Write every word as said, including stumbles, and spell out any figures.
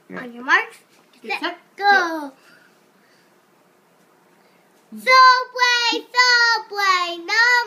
Yeah. On your marks, get set, go. go. Subway, Subway, no